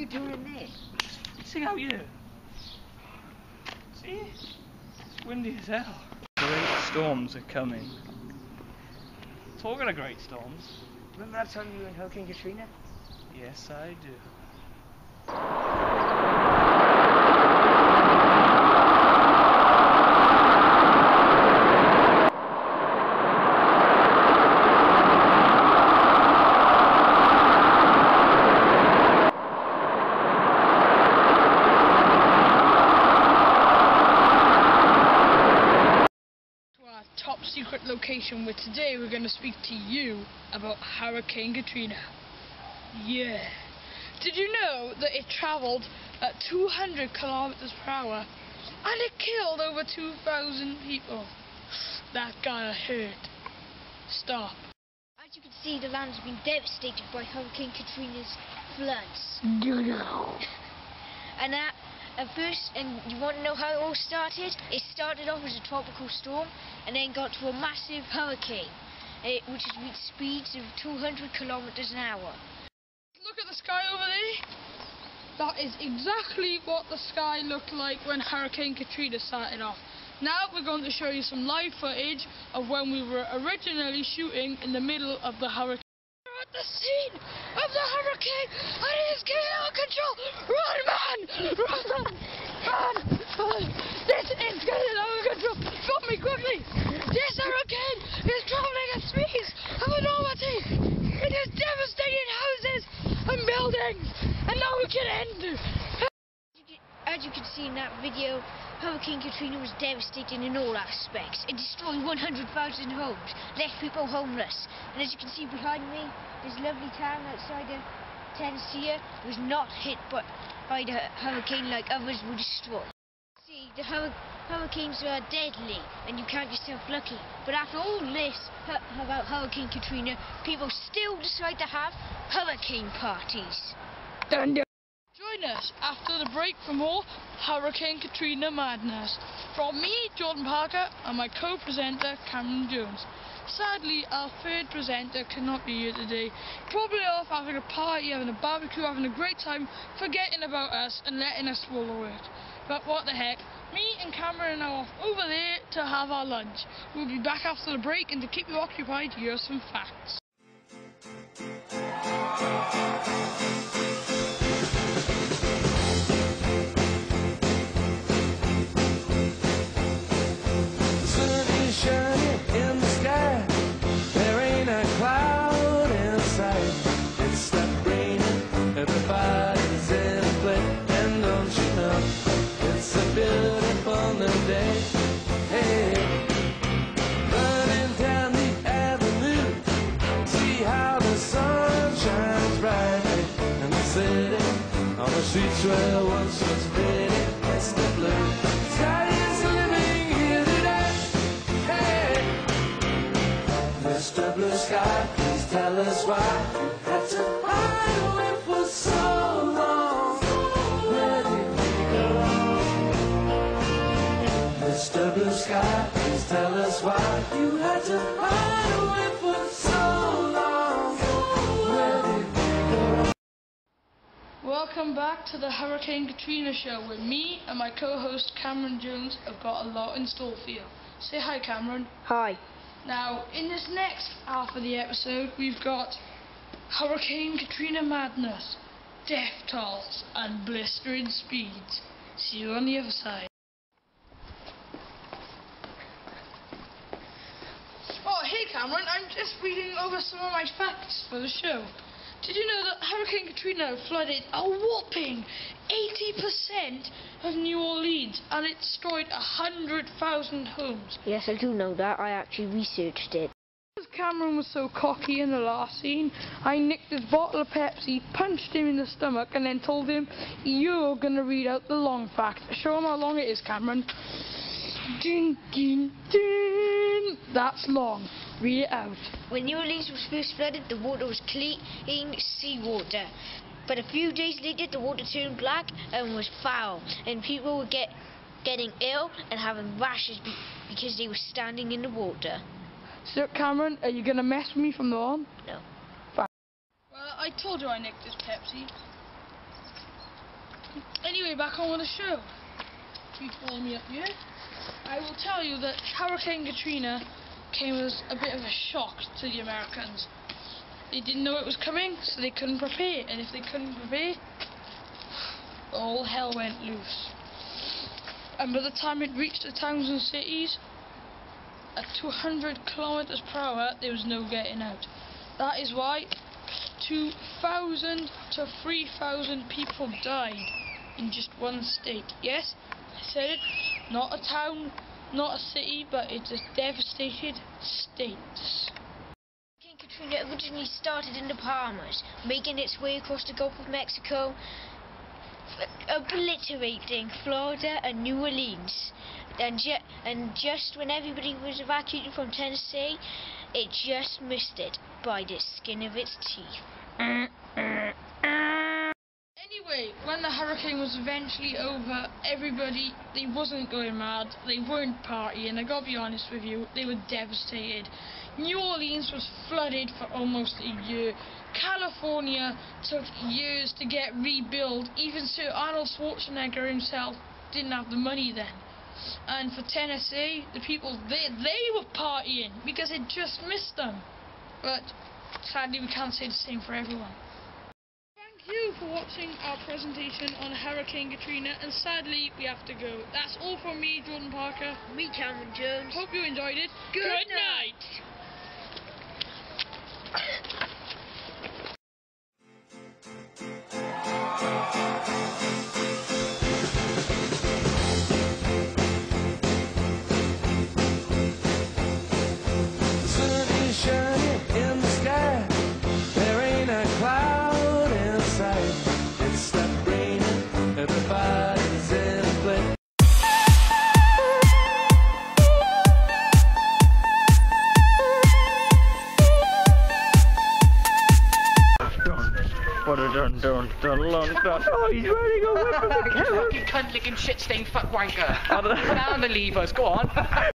doing in there? Sitting out here. See? It's windy as hell. Great storms are coming. Talking of great storms. Remember that time you were in Hurricane Katrina? Yes, I do. Top secret location where today we're going to speak to you about Hurricane Katrina. Yeah. Did you know that it travelled at 200 kilometers per hour and it killed over 2,000 people? That got hurt. Stop. As you can see, the land has been devastated by Hurricane Katrina's floods. And at first, and you want to know how it all started? It started off as a tropical storm and then got to a massive hurricane, which has reached speeds of 200 kilometers an hour. Look at the sky over there. That is exactly what the sky looked like when Hurricane Katrina started off. Now we're going to show you some live footage of when we were originally shooting in the middle of the hurricane. We're at the scene of the hurricane and it is getting out of control. Run, man! Run, man! Run! Run! This is getting out of control. Stop me quickly! This hurricane is traveling at speeds of enormity. It is devastating houses and buildings, and now we can end. As you can see in that video, Hurricane Katrina was devastating in all aspects. It destroyed 100,000 homes, left people homeless. And as you can see behind me, this lovely town outside of Tennessee was not hit by the hurricane like others were destroyed. See, the hurricanes are deadly, and you count yourself lucky. But after all this about Hurricane Katrina, people still decide to have hurricane parties. Dun, dun. Join us after the break for more Hurricane Katrina madness. From me, Jordan Parker, and my co-presenter, Cameron Jones. Sadly, our third presenter cannot be here today. Probably off having a party, having a barbecue, having a great time, forgetting about us and letting us swallow it. But what the heck, me and Cameron are off over there to have our lunch. We'll be back after the break, and to keep you occupied, here are some facts. Streets where once was pretty, it's the blue. Sky is living here today. Hey, Mr. Blue Sky, please tell us why you had to hide away for so long. Where did we go wrong? Mr. Blue Sky, please tell us why you had to hide away for so long. Where did we go wrong? Welcome back to the Hurricane Katrina show, where me and my co-host Cameron Jones have got a lot in store for you. Say hi, Cameron. Hi. Now, in this next half of the episode, we've got Hurricane Katrina madness, death tolls, and blistering speeds. See you on the other side. Oh, hey Cameron, I'm just reading over some of my facts for the show. Did you know that Hurricane Katrina flooded a whopping 80% of New Orleans and it destroyed 100,000 homes? Yes, I do know that. I actually researched it. Because Cameron was so cocky in the last scene, I nicked his bottle of Pepsi, punched him in the stomach, and then told him, "You're going to read out the long fact." Show him how long it is, Cameron. Ding, ding, ding. That's long. Read it out. When New Orleans was first flooded, the water was clean seawater. But a few days later, the water turned black and was foul, and people were getting ill and having rashes because they were standing in the water. So, Cameron, are you going to mess with me from now on? No. Fine. Well, I told you I nicked this Pepsi. Anyway, back on with the show. If you follow me up here, I will tell you that Hurricane Katrina came as a bit of a shock to the Americans. They didn't know it was coming, so they couldn't prepare. And if they couldn't prepare, all hell went loose. And by the time it reached the towns and cities, at 200 kilometers per hour, there was no getting out. That is why 2,000 to 3,000 people died in just one state. Yes, I said it. Not a town, not a city, but it's a devastated state. Hurricane Katrina originally started in the Bahamas, making its way across the Gulf of Mexico, obliterating Florida and New Orleans. And just when everybody was evacuated from Tennessee, it just missed it by the skin of its teeth. Anyway, when the hurricane was eventually over, everybody, they wasn't going mad, they weren't partying. I gotta be honest with you, they were devastated. New Orleans was flooded for almost a year. California took years to get rebuilt. Even Sir Arnold Schwarzenegger himself didn't have the money then. And for Tennessee, the people, they were partying because it just missed them. But sadly, we can't say the same for everyone. Thank you for watching our presentation on Hurricane Katrina, and sadly, we have to go. That's all from me, Jordan Parker. Me, Cameron Jones. Hope you enjoyed it. Good night. Oh, he's wearing a whip of a You cunt licking shit stained fuck wanker. Put down the levers, go on.